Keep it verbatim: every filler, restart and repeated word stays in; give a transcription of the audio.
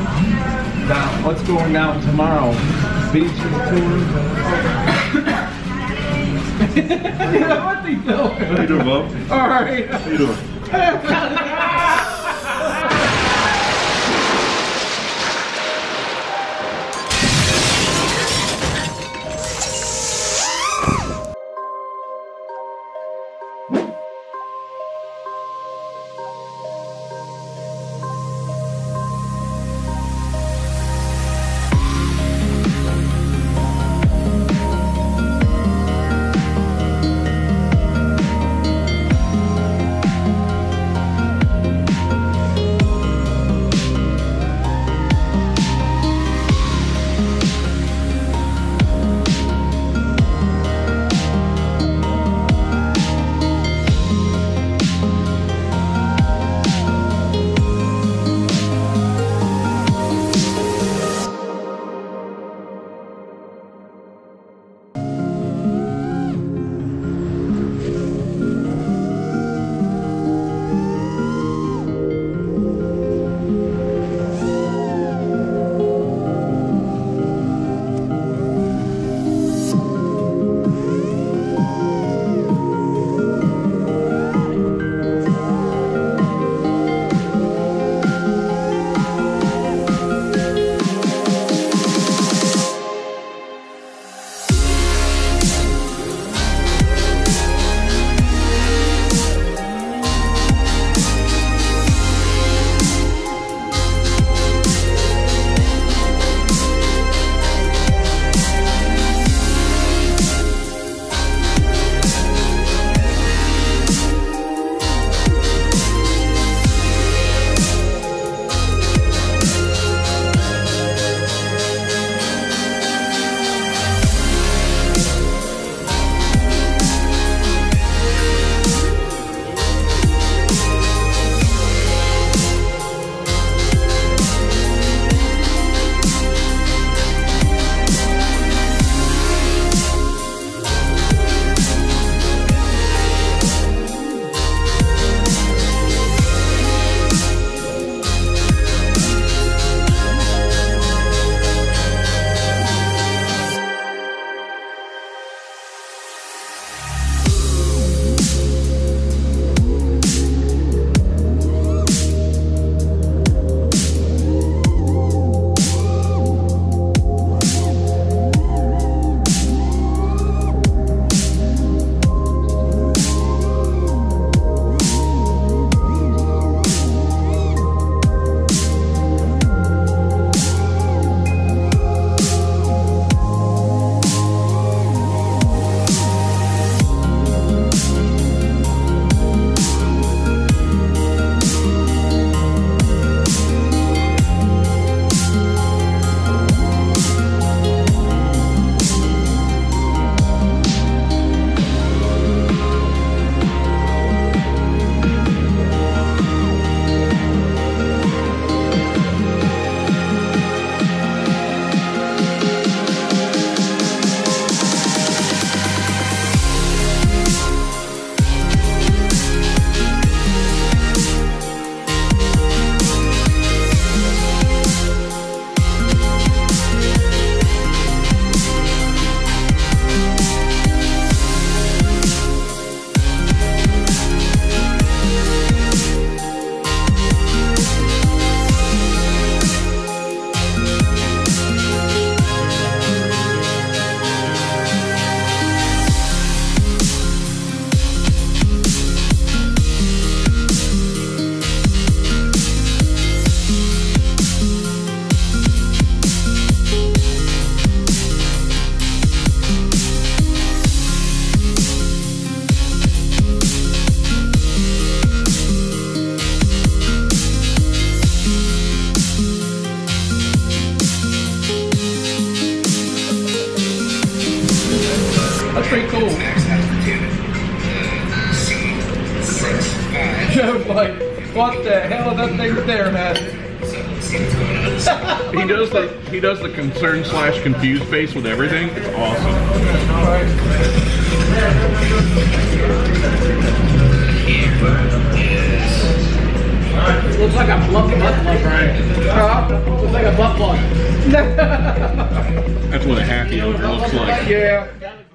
Now, what's going down tomorrow? Beaches tour? What's he doing? How you doing, Bob? All right. How you doing? pretty cool. Joe's like, what the hell is that thing there, man? He does the he does the concerned slash confused face with everything. It's awesome. Looks like a fluffy butt plug, right? Huh? Looks like a That's what a happy ogre looks like. Yeah.